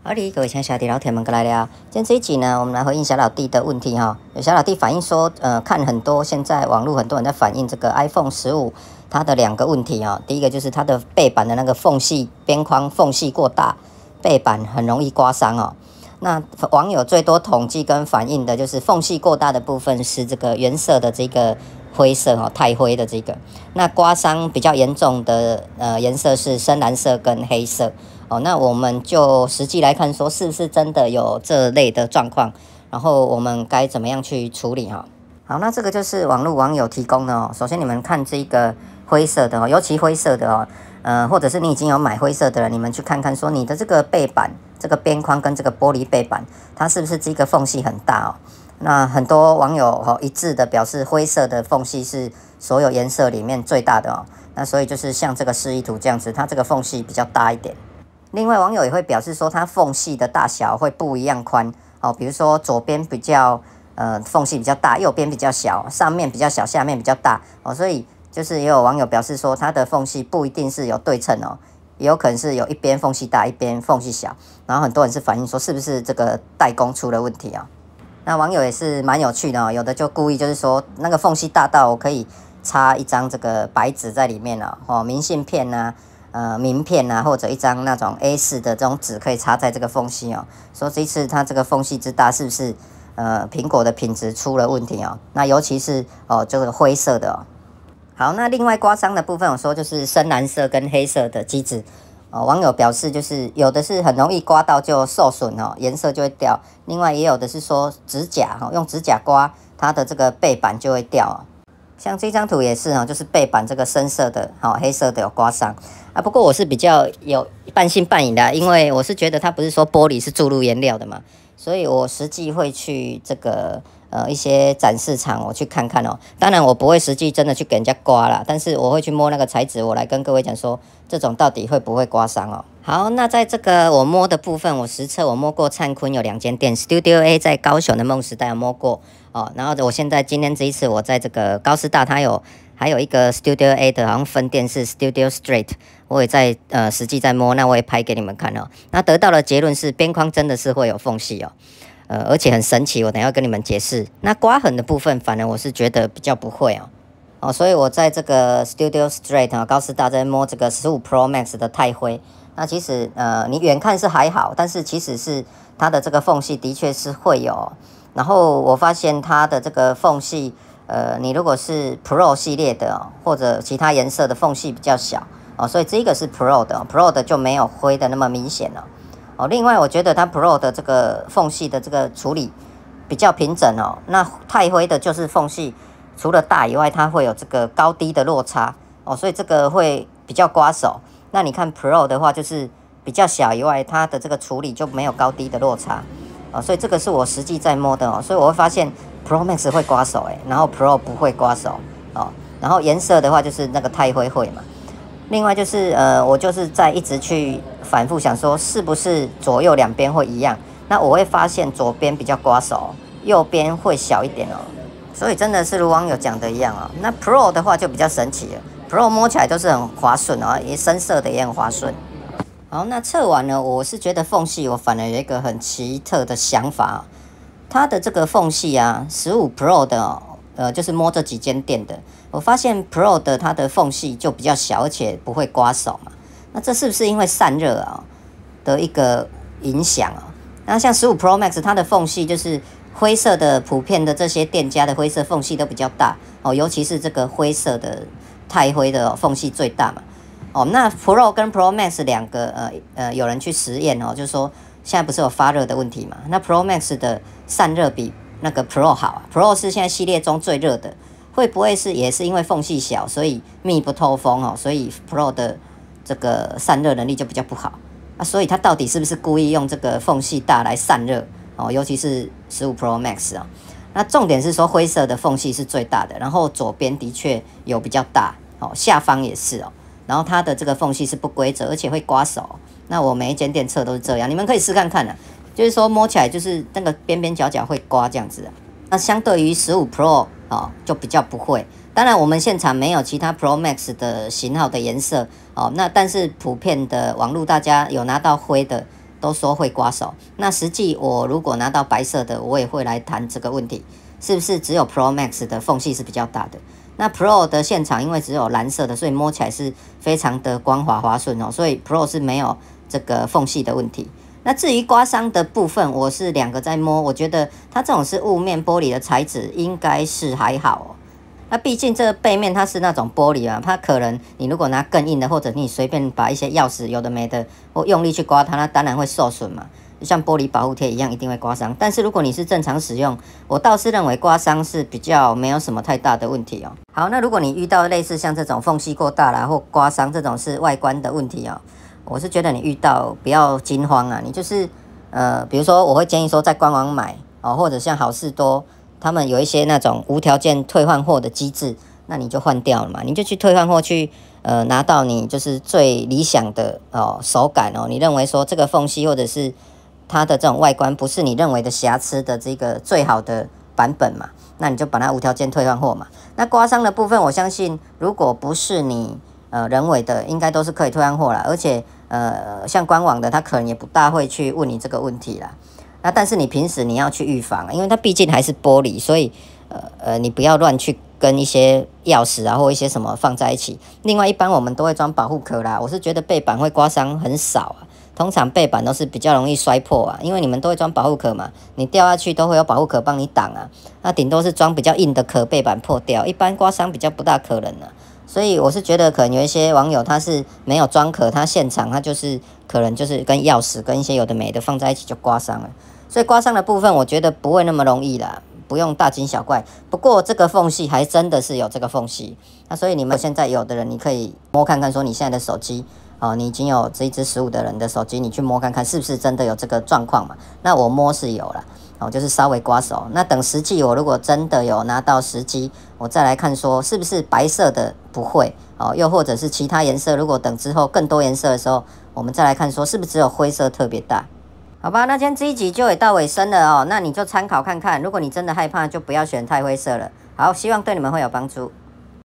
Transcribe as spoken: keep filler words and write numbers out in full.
好的，各位亲爱的小弟老铁们，过来了。今天这一集呢，我们来回应小老弟的问题哈。有小老弟反映说，呃，看很多现在网络很多人在反映这个 iPhone 十五它的两个问题啊。第一个就是它的背板的那个缝隙边框缝隙过大，背板很容易刮伤哦。那网友最多统计跟反映的就是缝隙过大的部分是这个原色的这个灰色哦，钛灰的这个。那刮伤比较严重的呃颜色是深蓝色跟黑色。哦，那我们就实际来看，说是不是真的有这类的状况，然后我们该怎么样去处理哈？好，那这个就是网络网友提供的哦。首先你们看这个灰色的哦，尤其灰色的哦，呃，或者是你已经有买灰色的了，你们去看看说你的这个背板、这个边框跟这个玻璃背板，它是不是这个缝隙很大哦？那很多网友哦一致的表示，灰色的缝隙是所有颜色里面最大的哦。那所以就是像这个示意图这样子，它这个缝隙比较大一点。另外，网友也会表示说，它缝隙的大小会不一样宽哦，比如说左边比较呃缝隙比较大，右边比较小，上面比较小，下面比较大哦，所以就是也有网友表示说，它的缝隙不一定是有对称哦，也有可能是有一边缝隙大，一边缝隙小，然后很多人是反映说，是不是这个代工出了问题啊？那网友也是蛮有趣的哦，有的就故意就是说，那个缝隙大到我可以插一张这个白纸在里面了哦，明信片啊。呃，名片啊，或者一张那种 A 四 的这种纸，可以插在这个缝隙哦。说这次它这个缝隙之大，是不是呃苹果的品质出了问题哦？那尤其是哦这个灰色的哦。好，那另外刮伤的部分，我说就是深蓝色跟黑色的机子哦。网友表示就是有的是很容易刮到就受损哦，颜色就会掉；另外也有的是说指甲哈、哦，用指甲刮它的这个背板就会掉哦。像这张图也是哈，就是背板这个深色的，好黑色的有刮伤啊。不过我是比较有半信半疑的，因为我是觉得它不是说玻璃是注入颜料的嘛，所以我实际会去这个呃一些展示场我去看看哦。当然我不会实际真的去给人家刮啦，但是我会去摸那个材质，我来跟各位讲说这种到底会不会刮伤哦。好，那在这个我摸的部分，我实测我摸过灿坤有两间店 ，Studio A 在高雄的梦时代有摸过哦，然后我现在今天这一次我在这个高师大，它有还有一个 Studio A 的，好像分店是 Studio Street， 我也在呃实际在摸，那我也拍给你们看哦。那得到的结论是边框真的是会有缝隙哦，呃而且很神奇，我等一下跟你们解释。那刮痕的部分，反而我是觉得比较不会哦。哦，所以我在这个 Studio Street 啊，高师大在摸这个十五 Pro Max 的钛灰。那其实呃，你远看是还好，但是其实是它的这个缝隙的确是会有。然后我发现它的这个缝隙，呃，你如果是 Pro 系列的、哦、或者其他颜色的缝隙比较小哦，所以这个是 Pro 的、哦、，Pro 的就没有灰的那么明显了哦。另外，我觉得它 Pro 的这个缝隙的这个处理比较平整哦。那钛灰的就是缝隙除了大以外，它会有这个高低的落差哦，所以这个会比较刮手。那你看 Pro 的话，就是比较小以外，它的这个处理就没有高低的落差哦，所以这个是我实际在摸的哦，所以我会发现 Pro Max 会刮手诶，然后 Pro 不会刮手哦，然后颜色的话就是那个钛灰会嘛。另外就是呃，我就是在一直去反复想说，是不是左右两边会一样？那我会发现左边比较刮手，右边会小一点哦。所以真的是如网友讲的一样啊、哦，那 Pro 的话就比较神奇了。Pro 摸起来都是很滑顺啊，也深色的也很滑顺。好，那测完了，我是觉得缝隙我反而有一个很奇特的想法，它的这个缝隙啊，十五 Pro 的、哦，呃，就是摸这几间店的，我发现 Pro 的它的缝隙就比较小，而且不会刮手嘛。那这是不是因为散热啊的一个影响啊？那像十五 Pro Max 它的缝隙就是灰色的，普遍的这些店家的灰色缝隙都比较大哦，尤其是这个灰色的。钛灰的、哦、缝隙最大嘛，哦，那 Pro 跟 Pro Max 两个呃呃有人去实验哦，就是说现在不是有发热的问题嘛？那 Pro Max 的散热比那个 Pro 好啊 ，Pro 是现在系列中最热的，会不会是也是因为缝隙小，所以密不透风哦，所以 Pro 的这个散热能力就比较不好啊？所以它到底是不是故意用这个缝隙大来散热哦？尤其是十五 Pro Max 啊、哦，那重点是说灰色的缝隙是最大的，然后左边的确有比较大。哦，下方也是哦，然后它的这个缝隙是不规则，而且会刮手、哦。那我每一间店测都是这样，你们可以试看看的、啊。就是说摸起来就是那个边边角角会刮这样子、啊。那相对于十五 Pro 哦，就比较不会。当然我们现场没有其他 Pro Max 的型号的颜色哦，那但是普遍的网络大家有拿到灰的都说会刮手。那实际我如果拿到白色的，我也会来谈这个问题，是不是只有 Pro Max 的缝隙是比较大的？那 Pro 的现场因为只有蓝色的，所以摸起来是非常的光滑滑顺哦，所以 Pro 是没有这个缝隙的问题。那至于刮伤的部分，我是两个在摸，我觉得它这种是雾面玻璃的材质，应该是还好哦。那毕竟这个背面它是那种玻璃啊，它可能你如果拿更硬的，或者你随便把一些钥匙有的没的，或用力去刮它，那当然会受损嘛，就像玻璃保护贴一样，一定会刮伤。但是如果你是正常使用，我倒是认为刮伤是比较没有什么太大的问题哦。好，那如果你遇到类似像这种缝隙过大啦，或刮伤这种是外观的问题哦，我是觉得你遇到不要惊慌啊，你就是呃，比如说我会建议说在官网买哦，或者像好事多。他们有一些那种无条件退换货的机制，那你就换掉了嘛，你就去退换货去，呃，拿到你就是最理想的哦手感哦，你认为说这个缝隙或者是它的这种外观不是你认为的瑕疵的这个最好的版本嘛，那你就把它无条件退换货嘛。那刮伤的部分，我相信如果不是你呃人为的，应该都是可以退换货啦，而且呃像官网的，他可能也不大会去问你这个问题啦。那但是你平时你要去预防，因为它毕竟还是玻璃，所以呃呃你不要乱去跟一些钥匙啊或一些什么放在一起。另外一般我们都会装保护壳啦，我是觉得背板会刮伤很少啊，通常背板都是比较容易摔破啊，因为你们都会装保护壳嘛，你掉下去都会有保护壳帮你挡啊，那顶多是装比较硬的壳，背板破掉，一般刮伤比较不大可能啊。所以我是觉得可能有一些网友他是没有装壳，他现场他就是可能就是跟钥匙跟一些有的没的放在一起就刮伤了。所以刮伤的部分我觉得不会那么容易啦，不用大惊小怪。不过这个缝隙还真的是有这个缝隙，那所以你们现在有的人你可以摸看看，说你现在的手机哦，你已经有这一支十五的人的手机，你去摸看看是不是真的有这个状况嘛？那我摸是有啦。哦，就是稍微刮手。那等实际我如果真的有拿到时机，我再来看说是不是白色的不会哦，又或者是其他颜色。如果等之后更多颜色的时候，我们再来看说是不是只有灰色特别大。好吧，那今天这一集就也到尾声了哦，那你就参考看看。如果你真的害怕，就不要选太灰色了。好，希望对你们会有帮助。